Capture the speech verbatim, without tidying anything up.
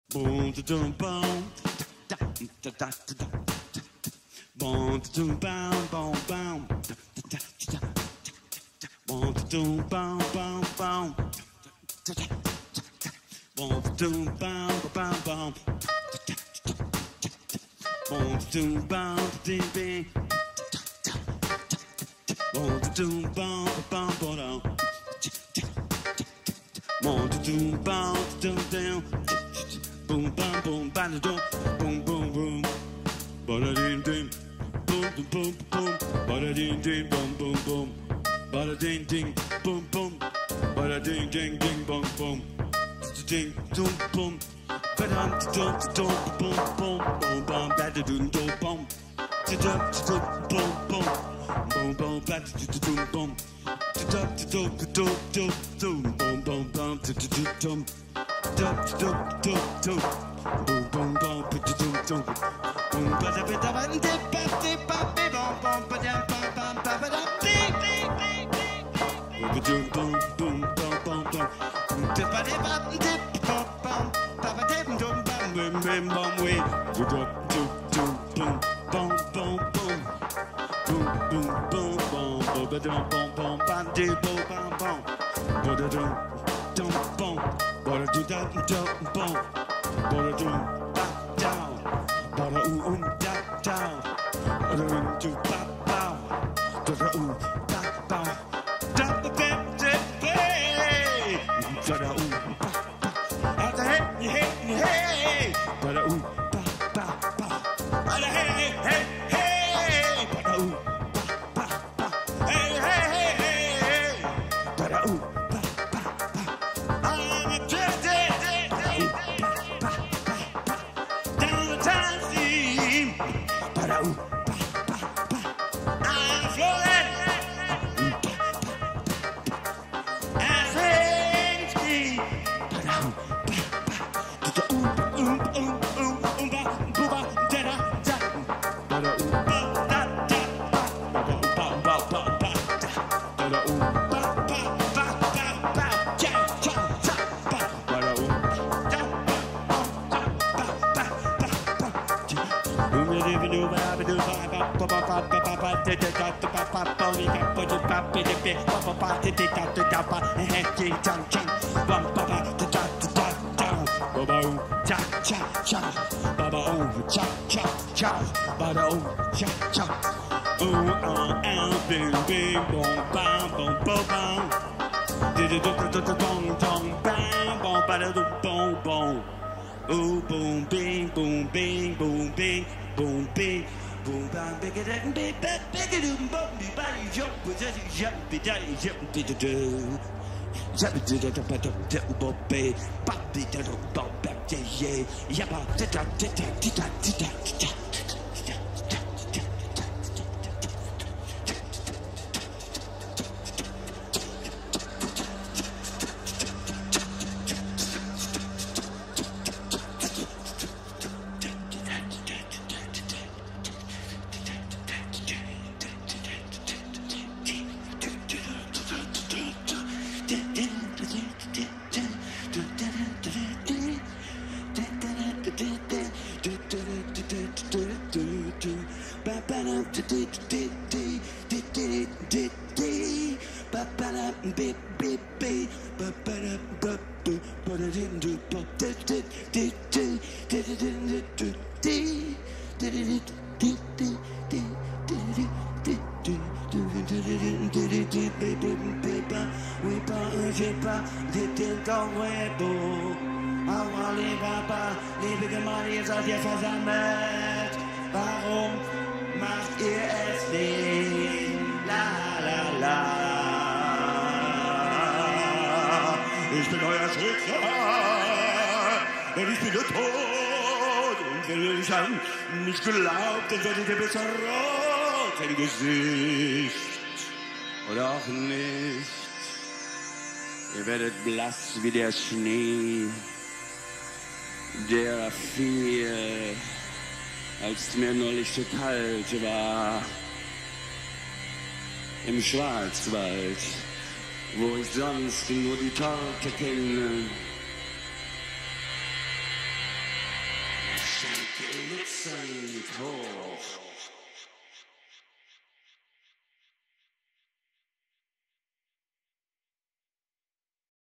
Boom, da dum, boom, da da da da da. Boom, da dum, boom, boom, boom, da da da da. Boom, da dum, boom, boom, boom, da da da. Boom, da dum, boom, boom, boom, da da da. Boom, da dum, boom, ding, ding. Boom, da dum, boom, boom, boom, boom. Boom, da dum, boom, dum, dum. Boom, boom, boom, bada dum, boom, boom, boom, bada ding, ding, boom, boom, boom, boom, bada ding, ding, boom, boom, boom, bada ding, ding, boom, boom, bada ding, ding, ding, boom, boom, ding, dum, boom, badum, dum, dum, boom, boom, boom, boom, bada dum, dum, boom, dum, dum, boom, boom, boom, boom, bada dum, boom, dum, dum, dum, dum, dum, boom, boom, boom, dum, dum. Dum dum dum dum, boom boom boom, dum dum, boom ba da ba da ba da ba da ba boom boom ba da ba ba ba ba da ding ding ding ding, boom boom boom boom boom boom, da ba da ba da ba boom ba ba da dum bum bum bum bum we, dum dum dum boom boom boom boom, boom boom boom boom, ba ba dum boom boom ba da boom bum bum, ba da dum dum boom. Bada do da da boom, bada do ba down, bada ooh um da down, bada um do ba bow, bada ooh ba bow, da da da da hey, bada ooh ba ba, bada hey hey hey, bada ooh ba ba ba, bada hey hey hey hey, bada ooh ba ba ba, hey hey hey hey, bada ooh. Oh, boom, bing, boom, bing, boom, bing, boom, bing, boom, bang, big it and big, big, big it and bump me, body jump, with that jump, be daddy jump, did it do. Jump, did it, but don't tell Bobby, Bobby, don't bump back, yeah, yabba, did that, did that, did that, did that, did that. Warum macht ihr es nicht? La la la. Ich bin euer Schicksal, denn ich bin der Tod. Und wenn ich an mich glaubt, dann werdet ihr besser rot im Gesicht. Oder auch nicht. Ihr werdet blass wie der Schnee, der fiel, als mir neulich so kalt war, im Schwarzwald, wo ich sonst nur die Torte kenne. Saint-Maur.